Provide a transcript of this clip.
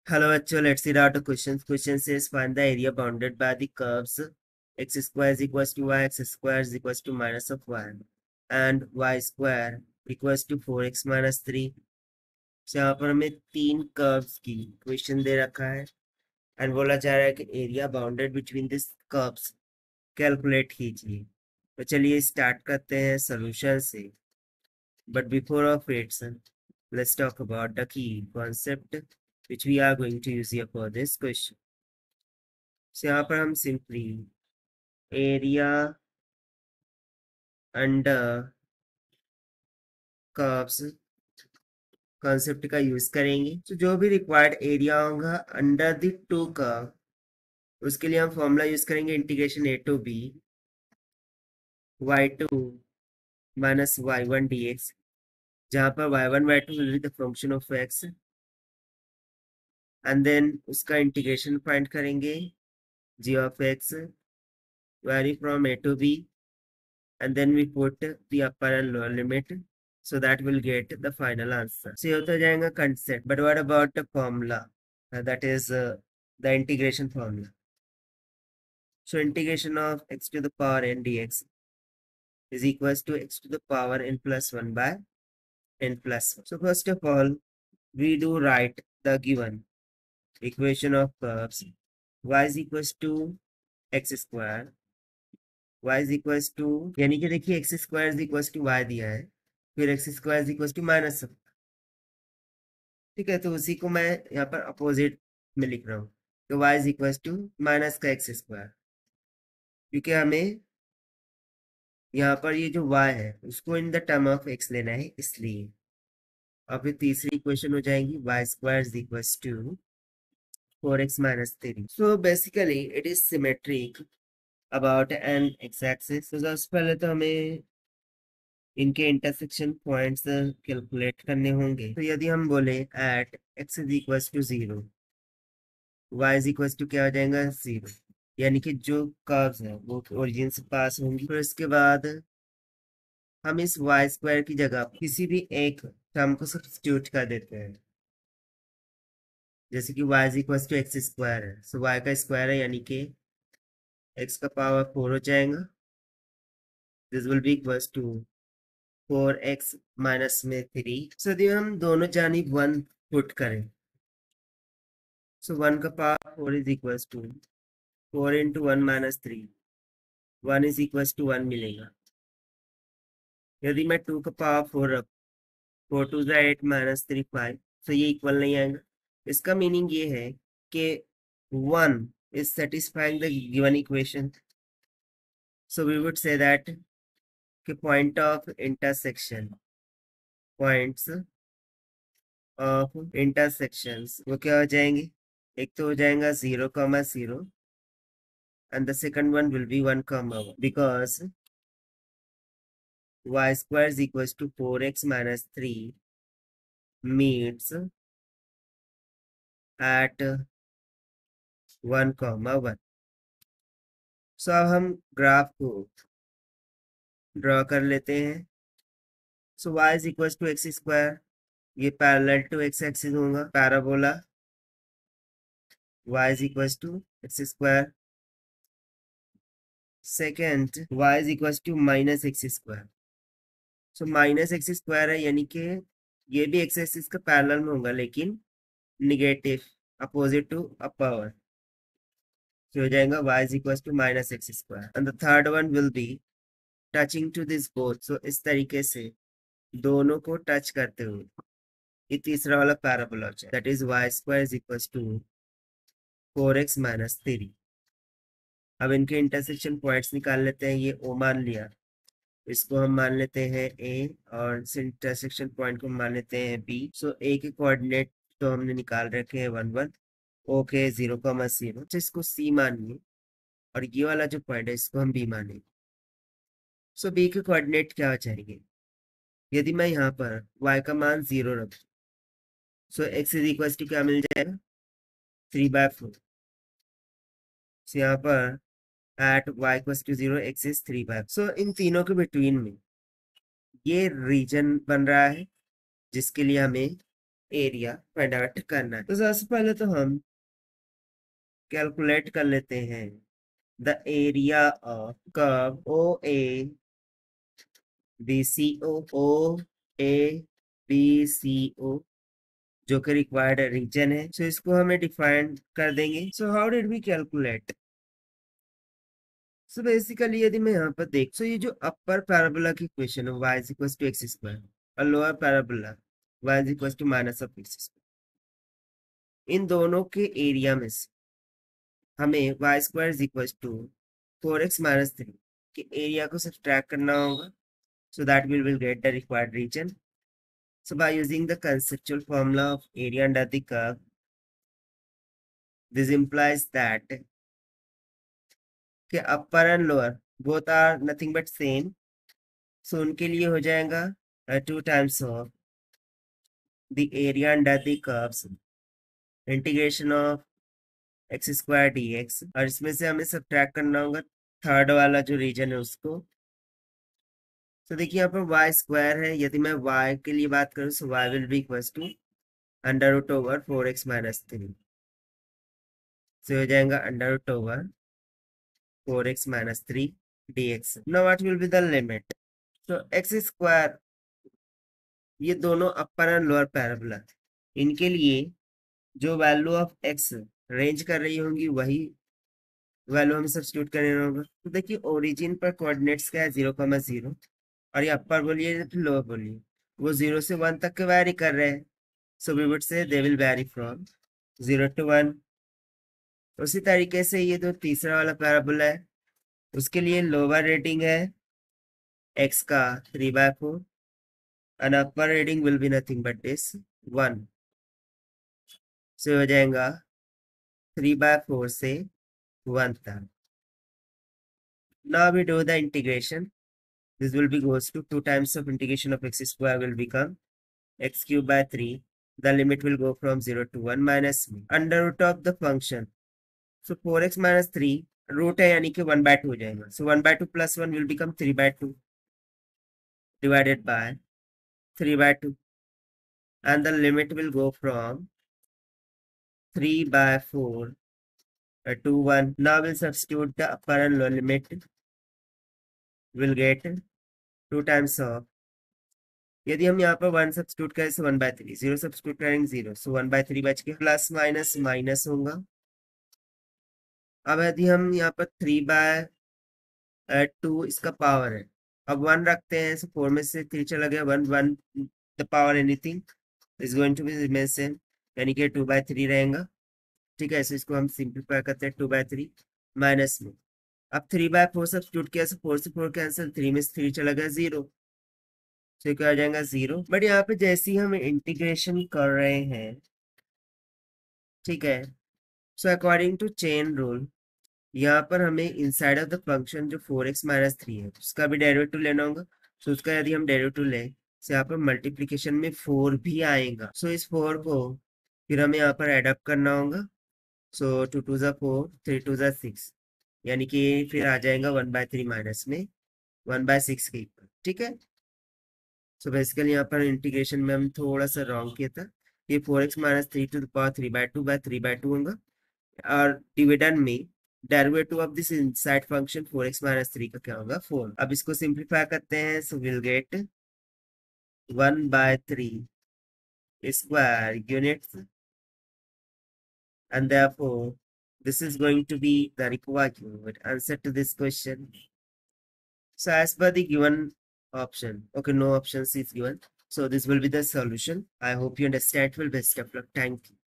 Hello, actually, let's read out the questions. Question says find the area bounded by the curves x square is equals to y, x square is equals to minus of y, and y square equals to 4x minus 3. So यहाँ पर हमें तीन curves की question दे रखा है and बोला जा रहा है कि area bounded between this curves calculate कीजिए। तो चलिए स्टार्ट करते हैं सोल्यूशन से, but before of its let's talk about the key concept which we are going to use here for this question. So यहाँ पर हम simply area under curves concept का यूज करेंगे। तो जो भी रिक्वायर्ड एरिया होगा अंडर द टू कर्व, उसके लिए हम फॉर्मूला यूज करेंगे integration a to b y2 minus y1 dx, जहाँ पर y1 y2 will be the function of x and then उसका इंटीग्रेशन फाइंड करेंगे g of x vary from a to b and then we put the upper and lower limit, so that will get the final answer. So ये तो जाएगा concept, but what about the formula? That is the integration formula. So integration of x to the power n dx is equals to x to the power n plus 1 by n plus 1. So first of all, we do write the given equation of curves y is equals to x square, y is equals to, यानी कि देखिए x square is equals to y दिया है, फिर x square equal to minus, ठीक है। तो उसी को मैं यहाँ पर अपोजिट में लिख रहा हूँ, तो y is equal to minus का एक्स स्क्वायर, क्योंकि हमें यहाँ पर ये जो y है उसको in the term of x लेना है, इसलिए। और फिर तीसरी इक्वेशन हो जाएगी y square is equal to 4x minus 3। So basically it is symmetric about an x axis. तो सबसे पहले तो हमें इनके इंटरसेक्शन पॉइंट्स कैलकुलेट करने होंगे। तो यदि हम बोले at x is equal to 0, y is equal to क्या हो जाएगा 0, यानी कि जो कर्व्स है वो ओरिजिन से पास होंगी। फिर इसके बाद हम इस y स्क्वायर की जगह किसी भी एक टर्म को सब्स्टिट्यूट कर देते हैं, जैसे कि y is equal to x square है, सो y का स्क्वायर है यानी कि x का पावर 4 हो जाएगा। This will be equal to 4x minus में 3। सो यदि हम दोनों जानिब 1 पुट करें, सो 1 का power 4 is equal to 4 into 1 minus 3, 1 is equal to 1 मिलेगा। यदि मैं 2 का पावर 4 रख, 4 टू 8 माइनस 3 5, तो ये इक्वल नहीं आएगा। इसका मीनिंग ये है कि 1 is satisfying the given equation, so we would say that कि point of intersection, points of intersections वो क्या हो जाएंगे, एक तो हो जाएगा 0,0 and the second one will be 1,1, because y square is equals to 4x minus 3 meets at 1,1। सो अब हम ग्राफ को ड्रॉ कर लेते हैं। So y is equal to x square, ये पैरेलल टू एक्स एक्सिस होगा, parabola y is equal to x square. Second y is equal to minus x square, so minus x square है यानी कि ये भी एक्स एक्सिस का parallel में होगा लेकिन निगेटिव, अपोजिट टू अपर, तो हो जाएगा y is equal to minus x square. And the third one will be touching to this both, so इस तरीके से दोनों को टच करते हुए ये तीसरा वाला पैराबोला हो जाए, that is y square is equal to 4x minus 3। अब इनके इंटरसेक्शन पॉइंट्स निकाल लेते हैं। ये O मान लिया, इसको हम मान लेते हैं A, और इस इंटरसेक्शन पॉइंट को मान लेते हैं B। सो A के कोऑर्डिनेट तो हमने निकाल रखे हैं 1 1, O के 0,0, तो इसको C मानिए और ये वाला जो पॉइंट है इसको हम B मानेंगे। सो B के कोऑर्डिनेट क्या हो जाएंगे, यदि मैं यहाँ पर y का मान 0 रखूँ, so x is equal to क्या मिल जाएगा 3/4। सो यहाँ पर at y equal to 0 x is 3/4। So इन तीनों के बिटवीन में ये रीजन बन रहा है जिसके लिए हमें एरिया फाइंड आउट करना है। तो सबसे पहले तो हम कैलकुलेट कर लेते हैं the area of curve O A B C O A B C O जो कि रिक्वायर्ड रीजन है। सो इसको हमें डिफाइन कर देंगे। So how did we calculate? So basically यदि मैं यहाँ पर देख, सो ये जो अपर पैराबोला की इक्वेशन है y is equal to x square और lower parabola y is equal to minus of x square, इन दोनों के एरिया में से हमें y square is equal to 4x minus 3 के एरिया को सब्ट्रैक्ट करना होगा। So that will get the required region. So by using the conceptual formula of area under the curve, this implies that कि upper and lower both are nothing but same. So उनके लिए हो जाएगा 2 times of the area under the curves integration of x square dx, और इसमें से हमें subtract करना होगा थर्ड वाला जो रीजन है उसको। तो देखिए यहाँ पर y स्क्वायर है, यदि मैं y के लिए बात करूँ तो y will be equal to under root over 4x minus 3 से हो जाएगा under root over 4x minus 3 dx. Now what will be the limit? So x square, ये दोनों अपर एंड लोअर पैराबोला, इनके लिए जो वैल्यू ऑफ x रेंज कर रही होंगी वही वैल्यू हमें सब्स्टिट्यूट करना होगा। तो देखिए ओरिजिन पर कोऑर्डिनेट्स क्या है 0,0 और ये अपर बोलिए या फिर लोअर बोलिए, वो 0 से 1 तक के वैरी कर रहे हैं। सो we would say they will vary from 0 to 1। उसी तरीके से ये जो तीसरा वाला पैराबोला है उसके लिए लोअर रेटिंग है x का 3/4 and upper reading will be nothing but this 1, so हो जाएगा 3/4 से 1 तक। Now we do the integration. This will be goes to 2 times of integration of x square will become x cube by 3. The limit will go from 0 to 1 minus under root of the function. So 4x minus 3 root है यानी कि 1/2 हो जाएगा। So 1/2 plus 1 will become 3/2 divided by 3/2, and the limit will go from 3/4 to 1. Now we'll substitute the upper and lower limit. We'll get 2 times of, यदि हम यहाँ पर 1 substitute करें तो 1/3, 0 सब्स्टिट्यूट करेंगे 0, सो 1/3 बच के प्लस माइनस माइनस होगा। अब यदि हम यहाँ पर 3/2 इसका पावर है, अब 1 रखते हैं, सो 4 में से 3 चला गया, 1 the power anything is going to be remain same, यानी कि 2/3 रहेगा। ठीक है, सो इसको हम सिंप्लीफाई करते हैं 2/3 माइनस में। अब 3/4 सब्स्टिट्यूट किया, सो 4 से 4 कैंसिल, 3 में से 3 चला गया 0, तो क्या आ जाएगा 0। बट यहाँ पे जैसे ही हम इंटीग्रेशन कर रहे हैं, ठीक है, so according to chain rule यहाँ पर हमें इनसाइड ऑफ द फंक्शन जो 4x माइनस 3 है उसका भी डेरिवेटिव लेना होगा। सो उसका यदि हम डेरिवेटिव लें तो यहाँ पर मल्टीप्लीकेशन में 4 भी आएगा। सो इस 4 को फिर हमें यहाँ पर एड अप करना होगा। सो 2 2 ज़ा 4, 3 2 ज़ा 6, यानी कि फिर आ जाएगा 1/3 माइनस में 1/6 के इक्वल। ठीक है, सो बेसिकली यहाँ पर इंटीग्रेशन में हम थोड़ा सा रॉन्ग किया था। ये 4x minus 3 to the power 3/2 होगा, और डिविडेंड में derivative of this inside function 4x minus 3 का क्या होगा 4। अब इसको सिंप्लीफाई करते हैं, so will get 1/3 square units, and therefore this is going to be the required answer to this question. So as per the given option, okay, no options is given, so this will be the solution. I hope you understand. Well, best of luck. Thank you.